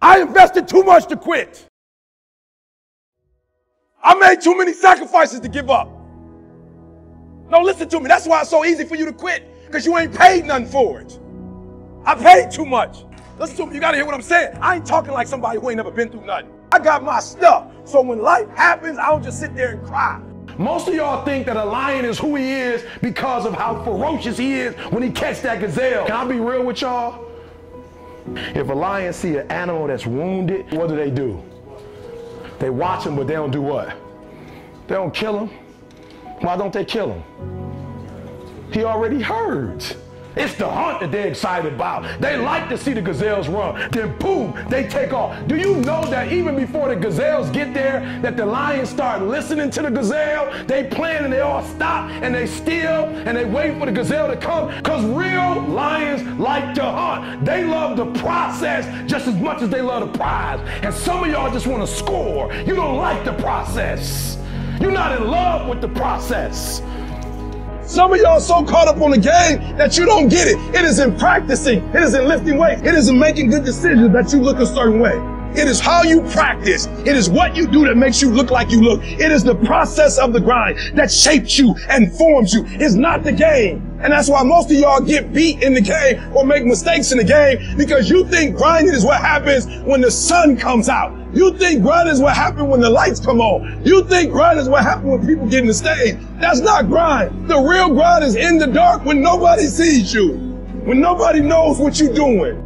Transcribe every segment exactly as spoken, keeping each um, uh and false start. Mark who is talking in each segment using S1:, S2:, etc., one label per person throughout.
S1: I invested too much to quit. I made too many sacrifices to give up. No, listen to me. That's why it's so easy for you to quit, because you ain't paid nothing for it. I paid too much. Listen to me. You got to hear what I'm saying. I ain't talking like somebody who ain't never been through nothing. I got my stuff. So when life happens, I don't just sit there and cry.
S2: Most of y'all think that a lion is who he is because of how ferocious he is when he catch that gazelle. Can I be real with y'all? If a lion see an animal that's wounded, what do they do? They watch him, but they don't do what? They don't kill him. Why don't they kill him? He already hurt. It's the hunt that they're excited about. They like to see the gazelles run. Then boom, they take off. Do you know that even before the gazelles get there, that the lions start listening to the gazelle? They plan and they all stop and they still and they wait for the gazelle to come, because real lions like to hunt. They love the process just as much as they love the prize. And some of y'all just want to score. You don't like the process. You're not in love with the process.
S1: Some of y'all so caught up on the game that you don't get it. It is in practicing. It is in lifting weights. It is in making good decisions that you look a certain way. It is how you practice. It is what you do that makes you look like you look. It is the process of the grind that shapes you and forms you. It's not the game. And that's why most of y'all get beat in the game or make mistakes in the game, because you think grinding is what happens when the sun comes out. You think grinding is what happens when the lights come on. You think grinding is what happens when people get in the stage. That's not grind. The real grind is in the dark when nobody sees you, when nobody knows what you're doing.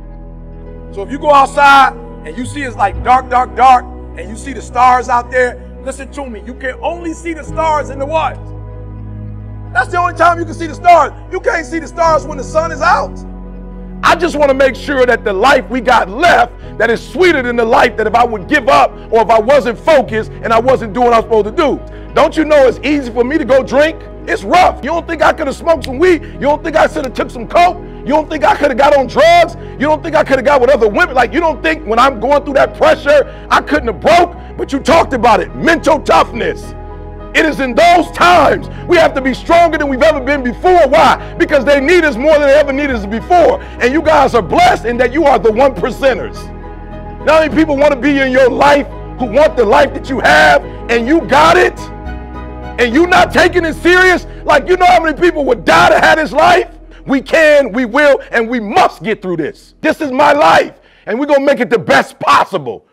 S1: So if you go outside and you see it's like dark, dark, dark, and you see the stars out there, listen to me. You can only see the stars in the what? That's the only time you can see the stars. You can't see the stars when the sun is out. I just want to make sure that the life we got left, that is sweeter than the life that if I would give up or if I wasn't focused and I wasn't doing what I was supposed to do. Don't you know it's easy for me to go drink? It's rough. You don't think I could have smoked some weed? You don't think I should have took some coke? You don't think I could have got on drugs? You don't think I could have got with other women? Like, you don't think when I'm going through that pressure, I couldn't have broke? But you talked about it, mental toughness. It is in those times we have to be stronger than we've ever been before. Why? Because they need us more than they ever needed us before. And you guys are blessed in that you are the one percenters. Not many people want to be in your life who want the life that you have, and you got it, and you not taking it serious. Like, you know how many people would die to have this life? We can, we will, and we must get through this. This is my life, and we're going to make it the best possible.